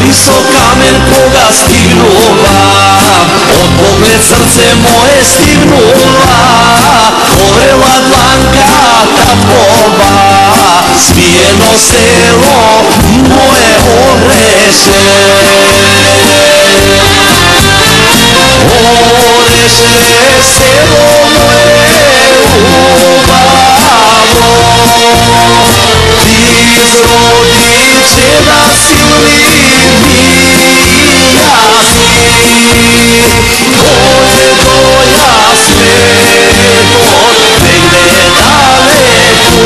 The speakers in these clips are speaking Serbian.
visok kamen koga stignula, od pogled srce moje stignula, gorela dlanka tapova, smijeno selo moje Oreše. Oreše, selo moje ljubavno, iz rodičeva Silvija si, koje doja sveto, negde daleku,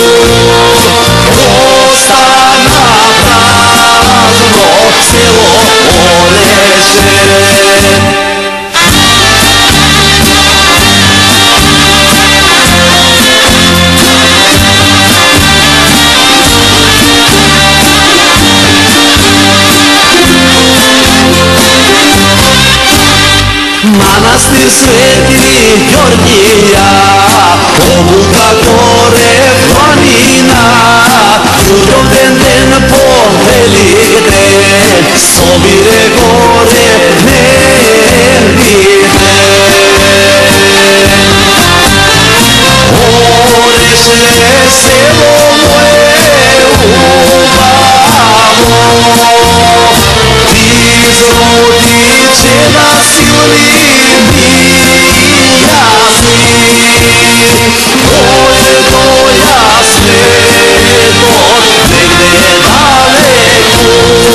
ostana prazno selo Oreše. Manastir Sveti Georgija, obuka gore planina, Ljudovden den po velik den, sobire gore dnevnine. Oreše, selo moje ljubavno, iz rodičeva Silvija si, koje doja sveto, negde daleku,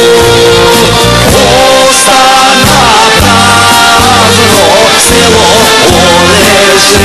ostana prazno selo Oreše.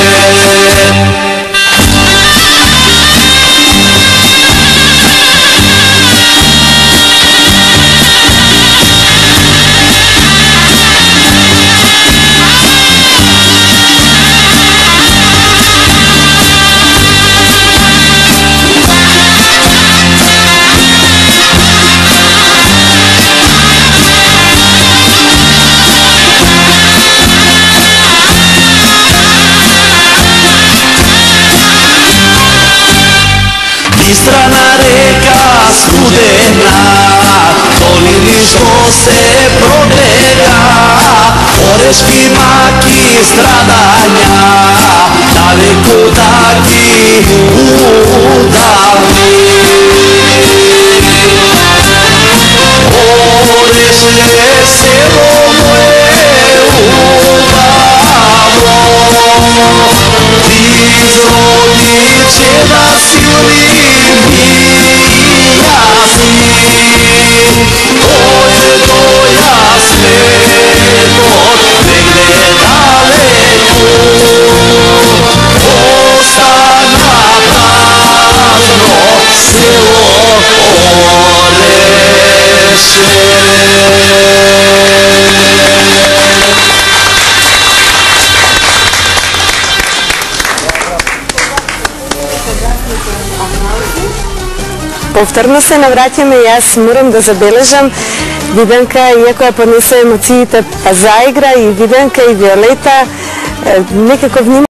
Bistrana reka studena, dolini što se progleda, oreški maki stradanja, daleko daki udalni. Oreše, selo moje ljubavno, iz rodičeva Silvija si, koje doja sveto, negde daleku, ostana prazno selo Oreše. Повторно се навраќаме и јас морам да забележам Виденка, иако ја поднесе емоциите, па заигра и Виденка и Виолета некако внимаваат